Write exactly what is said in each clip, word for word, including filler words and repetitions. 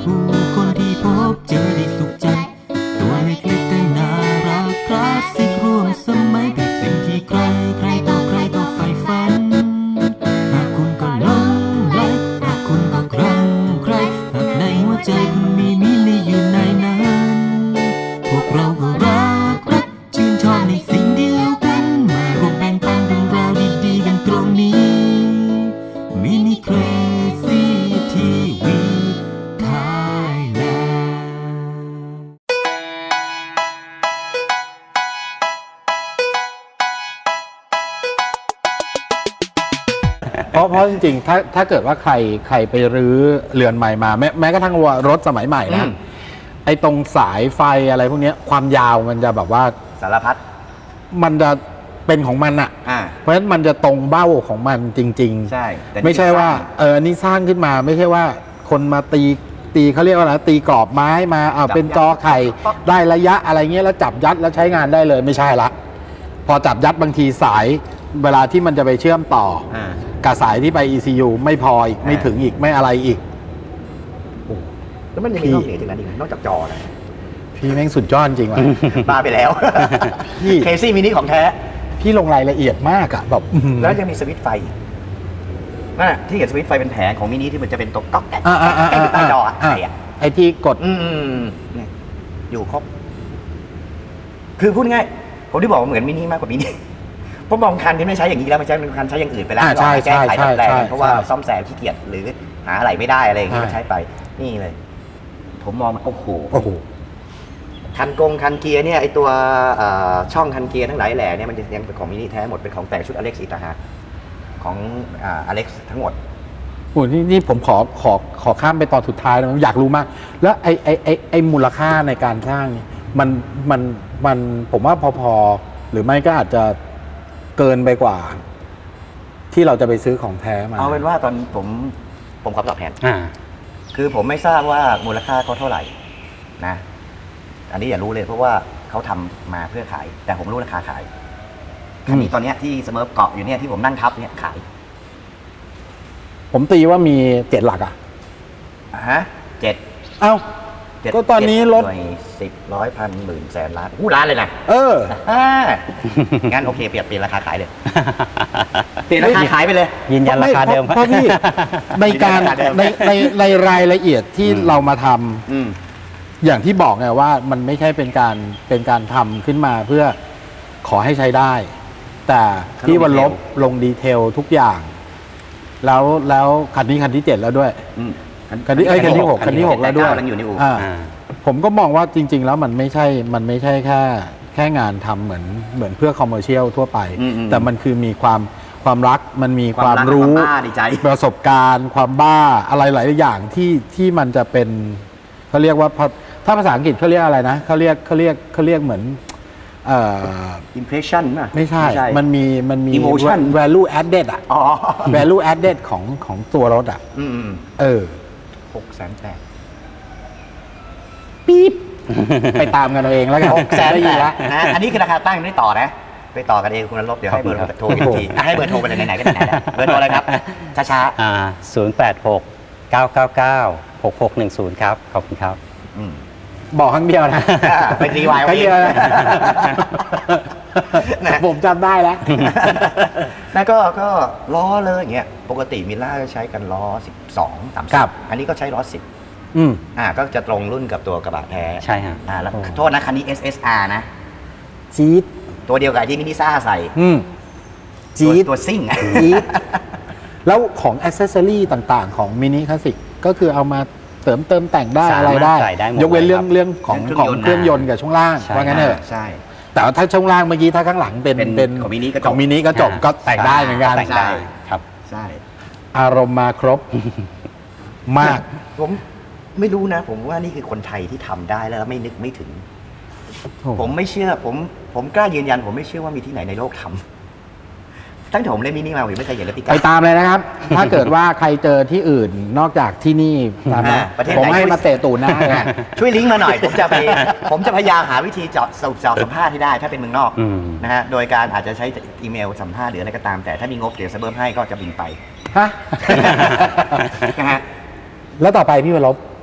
ผู้คนที่พบเจอได้สุขใจตัวเล็กๆแต่น่ารักคลาสสิกร่วมสมัยเป็นสิ่งที่ใครใครต่อใครก็ใฝ่ฝันหากคุณก็หลงไหลหากคุณก็ครั่งใครหากในหัวใจคุณมีมินิอยู่ในนั้นพวกเราก็รักรักชื่นชอบในสิ่งเดียวกันมารวมแบ่งปันเรื่องราวดีๆกันตรงนี้มินิเครซี่ทีวีไทยแลนด์เพราะเพราะจริงๆถ้าถ้าเกิดว่าใครใครไปรื้อเรือนใหม่มาแม้แม้กระทั่งว่ารถสมัยใหม่นะไอ้ตรงสายไฟอะไรพวกนี้ความยาวมันจะแบบว่าสารพัดมันจะเป็นของมันอ่ะเพราะฉะนั้นมันจะตรงเบ้าของมันจริงๆใช่ไม่ใช่ว่าเอออันนี้สร้างขึ้นมาไม่ใช่ว่าคนมาตีตีเขาเรียกว่าอะไรตีกรอบไม้มาอ่าเป็นจอไข่ได้ระยะอะไรเงี้ยแล้วจับยัดแล้วใช้งานได้เลยไม่ใช่ละพอจับยัดบางทีสายเวลาที่มันจะไปเชื่อมต่อกับสายที่ไป อี ซี ยู ไม่พออีกไม่ถึงอีกไม่อะไรอีกแล้วมันยังมีนอกเหนือจากนั้นอีกนอกจากจอนะพี่แม่งสุดยอดจริงว่ะมาไปแล้วพี่เคซี่มินิของแท้พี่ลงรายละเอียดมากอะแบบแล้วยังมีสวิตช์ไฟนั่นแหละที่เห็นสวิตช์ไฟเป็นแผงของมินิที่มันจะเป็นตัวก๊อกแก๊กแก๊กใต้จอไอ้ไอ้ที่กดอยู่ครบคือพูดง่ายผมที่บอกว่าเหมือนมินิมากกว่ามินิเพราะบางคันที่ไม่ใช้อย่างนี้แล้วมันใช้เป็นคันใช้อย่างอื่นไปแล้วใช่ใช่ใช่ใช่เพราะว่าซ่อมแซมขี้เกียจหรือหาอะไรไม่ได้อะไรอย่างนี้มันใช้ไปนี่เลยผมมองโอ้โหคันกงคันเกียร์เนี่ยไอตัวช่องคันเกียร์ทั้งหลายแหล่เนี่ยมันยังเป็นของมินิแท้หมดเป็นของแต่งชุดอเล็กซ์อีกต่างหากของอเล็กซ์ทั้งหมดโอ้นี่นี่ผมขอขอขอข้ามไปตอนสุดท้ายนะผมอยากรู้มากแล้วไอไอไอไอมูลค่าในการสร้างนี่มันมันมันผมว่าพอๆหรือไม่ก็อาจจะเกินไปกว่าที่เราจะไปซื้อของแท้มาเอาเป็นว่าตอนผมผมขอตอบแทนคือผมไม่ทราบว่ามูลค่าเขาเท่าไหร่นะอันนี้อย่ารู้เลยเพราะว่าเขาทำมาเพื่อขายแต่ผมรู้ราคาขายคันนี้ตอนนี้ที่เสมอเกาะอยู่เนี่ยที่ผมนั่งทับเนี่ยขายผมตีว่ามีเจ็ดหลักอ่ะฮะเจ็ดเอ้าก็ตอนนี้รถสิบร้อยพันหมื่นแสนล้านหู้ล้านเลยนะเอองั้นโอเคเปลี่ยนเปลี่ยนราคาขายเลยเปลี่ยนราคาขายไปเลยยืนยันราคาเดิมเพราะพี่ในการในในในรายละเอียดที่เรามาทำอย่างที่บอกไงว่ามันไม่ใช่เป็นการเป็นการทำขึ้นมาเพื่อขอให้ใช้ได้แต่ที่วันลบลงดีเทลทุกอย่างแล้วแล้วคันนี้คันที่เจ็ดแล้วด้วยคันที่เอ้ยคันที่หกคันที่หกแล้วด้วยผมก็มองว่าจริงๆแล้วมันไม่ใช่มันไม่ใช่แค่แค่งานทำเหมือนเหมือนเพื่อคอมเมอร์เชียลทั่วไปแต่มันคือมีความความรักมันมีความรู้ประสบการณ์ความบ้าอะไรหลายอย่างที่ที่มันจะเป็นเขาเรียกว่าถ้าภาษาอังกฤษเขาเรียกอะไรนะเขาเรียกเขาเรียกเขาเรียกเหมือนเอ่อ impression ป่ะไม่ใช่มันมีมันมี value added อ่ะ value added ของของตัวรถอ่ะเออหกแสนแปดปี๊บไปตามกันเอาเองแล้วกันหกแสนแปดนะอันนี้คือราคาตั้งไม่ต่อนะไปต่อกันเองคุณนรบเดี๋ยวให้เบอร์โทรอีกทีให้เบอร์โทรไปไหนๆก็ไหนๆเบอร์โทรอะไรครับช้าๆอ่าศูนย์แปดหกเก้าเก้าเก้าหกหกหนึ่งศูนย์ครับขอบคุณครับบอกครั้งเดียวนะไปรีไวล์ครั้งเดียวนะผมจำได้แล้วนั่นก็ก็ล้อเลยอย่างเงี้ยปกติมิล่าใช้กันล้อสิบสองสามสิบอันนี้ก็ใช้ล้อสิบอืมอ่าก็จะตรงรุ่นกับตัวกระบะแท้ใช่ฮะอ่าแล้วโทษนะคันนี้ เอส เอส อาร์ นะจี๊ดตัวเดียวกับที่มินิซ่าใส่อืมจี๊ดตัวซิ่งจี๊ดแล้วของแอคเซสซอรี่ต่างๆของมินิคลาสสิกก็คือเอามาเสริมเติมแต่งได้อะไรได้ยกเว้นเรื่องเรื่องของของเครื่องยนต์กับช่วงล่างว่างั้นเถอะใช่แต่ถ้าช่วงล่างเมื่อกี้ถ้าข้างหลังเป็นเป็นของมินิของมินิก็จบก็แต่งได้เหมือนกันใช่ครับใช่อารมณ์มาครบมากผมไม่รู้นะผมว่านี่คือคนไทยที่ทำได้แล้วไม่นึกไม่ถึงผมไม่เชื่อผมผมกล้ายืนยันผมไม่เชื่อว่ามีที่ไหนในโลกทำตั้งแต่ผมเล่นมินิมาผมไม่เคยเห็นกติกาไปตามเลยนะครับถ้าเกิดว่าใครเจอที่อื่นนอกจากที่นี่ตามนะผมให้มาเตะตูนนะช่วยลิงก์มาหน่อยผมจะไปผมจะพยายามหาวิธีเจาะสัมภาษณ์ที่ได้ถ้าเป็นเมืองนอกนะฮะโดยการอาจจะใช้อีเมลสัมภาษณ์หรืออะไรก็ตามแต่ถ้ามีงบเดี๋ยวเสเบิร์มให้ก็จะบินไปฮะแล้วต่อไปพี่วรบ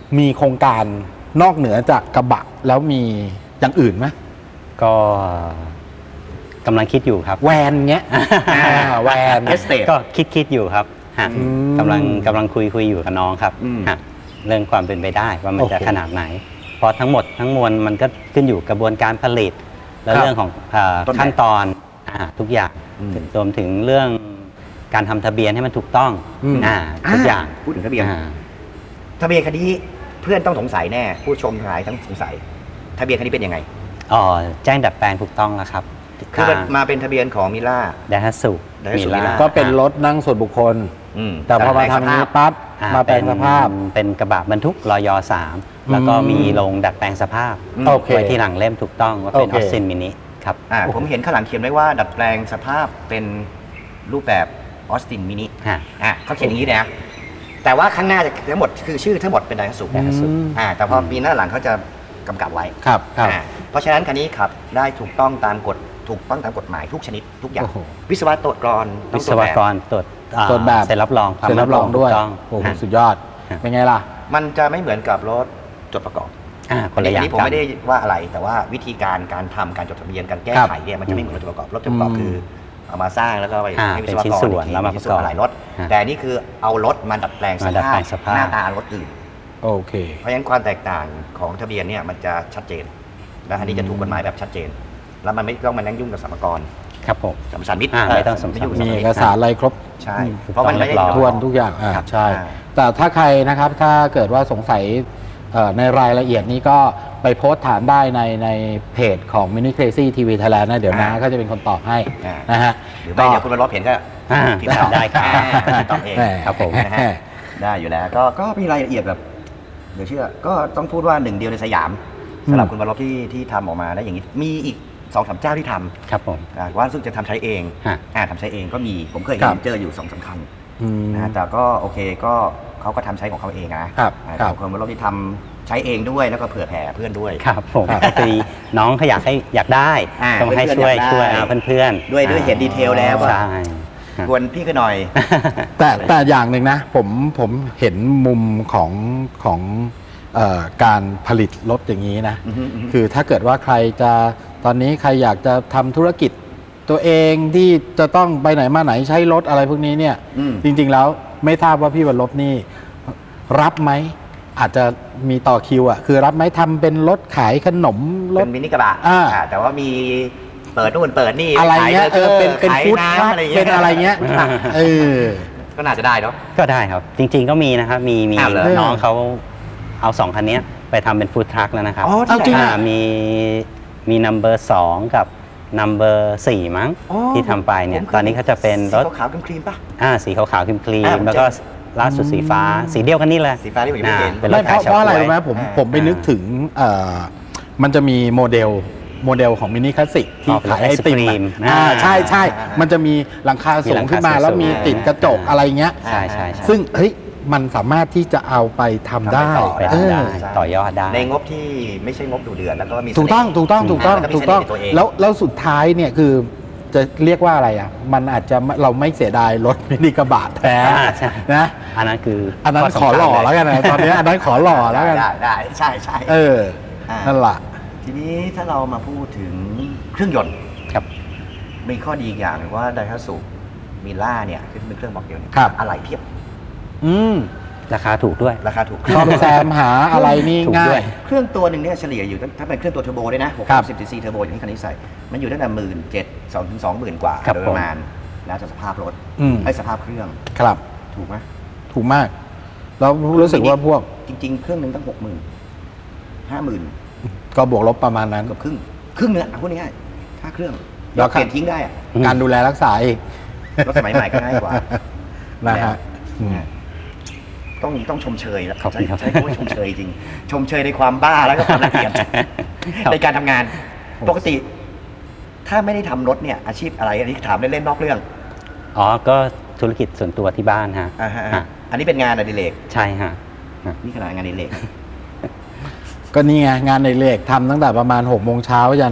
มีโครงการนอกเหนือจากกระบะแล้วมีอย่างอื่นไหมก็กำลังคิดอยู่ครับแวนเงี้ยอ่าแวนเอสเตทก็คิดคิดอยู่ครับฮะอืมกำลังกำลังคุยคุยอยู่กับน้องครับอืมฮะเรื่องความเป็นไปได้ว่ามันจะโอเคขนาดไหนเพราะทั้งหมดทั้งมวลมันก็ขึ้นอยู่กระบวนการผลิต และครับเรื่องของเอ่อต้นแบบขั้นตอนอ่าทุกอย่างอืมรวมถึงเรื่องการทำทะเบียนให้มันถูกต้องอืมอ่าทุกอย่างพูดถึงทะเบียนอ่าทะเบียนคันนี้เพื่อนต้องสงสัยแน่ ผู้ชมทั้งหลายทั้งสงสัย ทะเบียนคันนี้เป็นยังไงอ๋อแจ้งดัดแปลงถูกต้องแล้วครับคือมันมาเป็นทะเบียนของมิล่าไดฮัตสุ Daihatsu มีล่า Mila ก็เป็นรถนั่งส่วนบุคคลอืมแต่พอมาทำนี้ปั๊บอ่มาแปลงสภาพเป็นเป็นกระบะบรรทุกรอยอสามแล้วก็มีโรงดัดแปลงสภาพอืมโอเคไว้ที่หลังเล่มถูกต้องว่าเป็นอโออเคสซินมินิครับอ่าผมเห็นข้างหลังเขียนไว้ว่า ดัดแปลงสภาพเป็นรูปแบบออสตินมินิฮะอ่ะเขาเขียนอย่างนี้นะแต่ว่าข้างหน้าจะทั้งหมดคือชื่อทั้งหมดเป็นไดฮัตสุ Daihatsu อ่าแต่พอมีหน้าหลังเขาจะกำกับไว้ครับครับอ่าเพราะฉะนั้นคันนี้ขับได้ถูกต้องตามกฎถูกต้องตามกฎหมายทุกชนิดทุกอย่างโอ้โหวิศวะตรวจกรอนต้วิองศตรวจวแบบกรตรวจอ่าตรวจแบบเซ็นรับรองความเซ็นรับรองด้วยถูกต้องโอ้โหฮะสุดยอดฮะเป็นไงล่ะมันจะไม่เหมือนกับรถจดประกอบอ่าคนละอย่างนี้ผมกันไม่ได้ว่าอะไร แต่ว่าวิธีการการทำการจดทะเบียนการแก้ครับไขเนี่ยมันจะไม่เหมือนรถจดประกอบรถจดประกอบอืมคือเอามาสร้างแล้วก็ไปอ่าให้วิเป็นศวชิ้นกรส่วนอีกทีแล้วมาเป็นประชิ้นกส่อวนบอะไหล่รถฮะแต่นี่คือเอารถมาดัดแปลงสมาดัดภาแปลพงสภาพหน้าตารถอื่นโอเคเพราะฉะนั้นความแตกต่างของทะเบียนเนี่ยมันจะชัดเจน และอันนี้จะถูกกฎหมายแบบชัดเจน แล้วมันไม่ต้องมานั่งยุ่งกับสรรพากรครับผมสัมปทานมิตรอ่าไม่ต้องสัมปทานยุ่งมีบเอสักปทสารอะไรครบใช่อืมเพราะมันไม่ได้เรียบร้อยทวนทุกอย่างอ่าครับใช่อ่าแต่ถ้าใครนะครับ ถ้าเกิดว่าสงสัยเอ่อในรายละเอียดนี้ก็ไปโพสต์ถามได้ในในเพจของ Mini Crazy ที วี Thailand นะ เดี๋ยวนะอ่าก็จะเป็นคนตอบให้อ่านนะฮะหรือไม่เดี๋ยวคุณมารถเห็นก็อ่าติดต่อได้ครับอ่าตอบเองแหมครับผมนะฮะได้อยู่แล้วก็ก็มีรายละเอียดแบบเดี๋ยวเชื่อ ก็ต้องพูดว่าหนึ่งเดียวในสยามสำหรับคุณวรลบที่ที่ทำออกมาได้อย่างนี้ มีอีกสองสามเจ้าที่ทครับผมำอ่าว่าซึ่งจะทำใช้เองฮะอ่าทำใช้เองก็มีผมเคยครัเห็บนเจออยู่สองสามคันอืมนะฮะแต่ก็โอเคก็เขาก็ทำใช้ของเขาเองนะครับ อ่าครับแต่คุณวรลบที่ทำใช้เองด้วยแล้วก็เผื่อแผ่เพื่อนด้วยครับผมครับก็คือน้องเขาอยากให้อยากได้อ่าต้องให้เพื่ช่อวยนๆอยากได้ช่วยอ่าเพื่อนๆด้วยด้วยเห็นดีเทลแล้วว่าใช่ฮะกวนพี่ก็หน่อยแต่แต่อย่างหนึ่งนะผมผมเห็นมุมของของเออการผลิตรถอย่างนี้นะอือฮึอือฮึคือถ้าเกิดว่าใครจะตอนนี้ใครอยากจะทำธุรกิจตัวเองที่จะต้องไปไหนมาไหนใช้รถอะไรพวกนี้เนี่ยอืมจริงๆแล้วไม่ทราบว่าพี่บรรลบนี่รับไหมอาจจะมีต่อคิวอ่ะคือรับไหมทำเป็นรถขายขนมรเป็ถนมินิกระบะอ่าอ่าแต่ว่ามีเปิดนู่นเปิดนี่อะไรเงี้ยขายเออเป็นเป็นขายฟู้ดน้ำทรัคอะไรเงี้ยเป็นอะไรเงี้ยเออก็น่าจะได้เนาะก็ได้ครับ จริง ๆ ก็มีนะครับ มีมีอ้าวเหรอน้องเขาเอาสองคันเนี้ยไปทำเป็นฟู้ดทรัคแล้วนะครับอ๋อเอาจริงอะอ่ามีมีนัมเบอร์สองกับนัมเบอร์สี่มั้งอ๋อที่ทำไปเนี่ยผมคตอนนี้เขาจะเป็นรถสีขาวๆครีมๆป่ะอ่าสีขาวๆครีอ่ามๆแล้วก็ล่าสุดสีฟ้า สีเดียวกันนี่เลยสีฟ้าที่ผมยังไม่เห็นอ่าเป็นรไม่ถเพขายราะเพราะอะไรเฉาก๊วยรู้ไหมผมอ่าผมไปนึกถึงเอ่อมันจะมีโมเดลโมเดลของมินิคลาสสิกที่อ๋อเป็นขายไอติมไอศกรีมอ่ะอ่าอ่าใช่ใช่มันจะมีหลังคาสูงขึ้นมามีหลังคาแล้วมีสูงติดกระจกอะไรเงี้ยใช่ใช่ใช่ซึ่งเฮ้ยมันสามารถที่จะเอาไปทำได้ทำไปต่อไปเอทำอได้ใช่ต่อยอดได้ในงบที่ไม่ใช่งบดูเดือนแล้วก็มีถูกต้องเสน่ห์ถูกต้องถูกต้องแล้วก็มีถูกต้องเสน่ห์ในตัวเองแล้วแล้วสุดท้ายเนี่ยคือจะเรียกว่าอะไรอ่ะ มันอาจจะไม่เราไม่เสียดายรถมินิกระบะแท้อ่าใช่นะอันนั้นคืออันนั้นข้ขอหล่อสำคัญแล้วกันนะตอนนี้อันนั้นขอหล่อแล้วกันได้ได้ใช่ใช่เอออ่านั่นแหละทีนี้ถ้าเรามาพูดถึงเครื่องยนต์ครับมีข้อดีอีกอย่างหนึ่งว่าไดฮัตสุมิล่าเนี่ยคือเป็นเครื่องบอกเดียวเนี่ยครับอะไรเพียบอืมราคาถูกด้วยราคาถูกซ่อมแซมหาอะไรนี่ถูกง่าด้วย ยเครื่องตัวหนึ่งเนี่ยเฉลี่ยอยู่ตั้งถ้าเป็นเครื่องตัวเทอร์โบด้วยนะครับสิบซีซีเทอร์โบอย่างที่คันนี้ใส่ มันอยู่ตั้งแต่หมื่นเจ็ดสองถึงสองหมื่นกว่าครับโดยประมาณแล้วแต่สภาพรถอืมไอ้สภาพเครื่องครับถูกไหมถูกมาก แล้วรู้สึกว่าพวกจริง ๆ เครื่องหนึงตั้งหกหมื่นห้าหมื่นก็บวกลบประมาณนั้นเกือบครึ่งครึ่งเนื้อะพูดง่ายๆค่าเครื่องแล้เราวเปลี่ยนทิ้งได้อะการดูแลรักษาอีกรถสมัยใหม่ก็ง่ายกว่านะฮะอืมต้องต้องชมเชยแล้วขอบคุณครับใช้คำว่าชมเชยจริง ชมเชยในความบ้าแล้วก็ความละเอียดครับในการทำงาน ปกติ ถ้าไม่ได้ทำรถเนี่ยอาชีพอะไรอันนี้ถามเล่นๆนอกเรื่องอ๋อ ก็ธุรกิจส่วนตัวที่บ้านฮะอ่าฮะฮะอันนี้เป็นงานอดิเรกใช่ฮะนี่ขนาดงานอดิเรกก็นี่ไงงานในเลขทำตั้งแต่ประมาณหกโมงเช้ายัน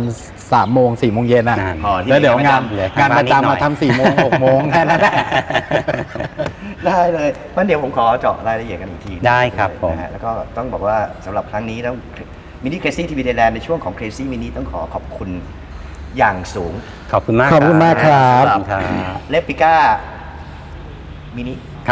สามโมงสี่โมงเย็นอ่ะนั่นพอที่แล้วเดี๋ยวงานเหลือานข้างงประนิดหน่อยจำมาทำสี่โมงหกโมงแค่นั้นแหละได้เลยงั้นเดี๋ยวผมขอเจาะรายละเอียดกันอีกทีได้ครับผมนะฮะแล้วก็ต้องบอกว่าสำหรับครั้งนี้ต้องมินิเครซี่ทีวีไทยแลนด์ในช่วงของเครซี่มินิต้องขอขอบคุณอย่างสูงขอบคุณมากขอบคุณมากครับขอบคุณครับเลปิก้ามินิครับ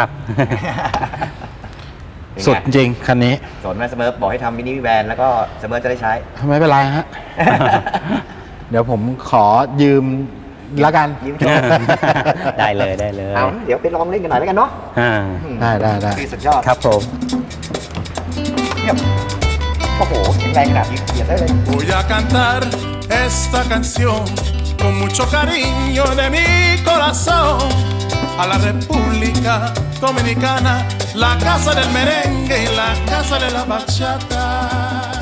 เป็นไงสุดจริงคันนี้สนไหมเสมอบอกให้ทำมินิแวนแล้วก็เสมอจะได้ใช้ไม่เป็นไรฮะ เดี๋ยวผมขอยืมแล้วกันยิ้มชมได้เลยได้เลยเอาเดี๋ยวไปลองเล่นกันหน่อยแล้วกันเนาะอ่าได้ได้ได้คือสุดยอดครับผมเยี่ยมโอ้โหแข็งแรงขนาดนี้เขียนได้เลย Voy a cantar esta canción con mucho cariño de mi corazón a la República Dominicana, la casa del merengue y la casa de la bachata.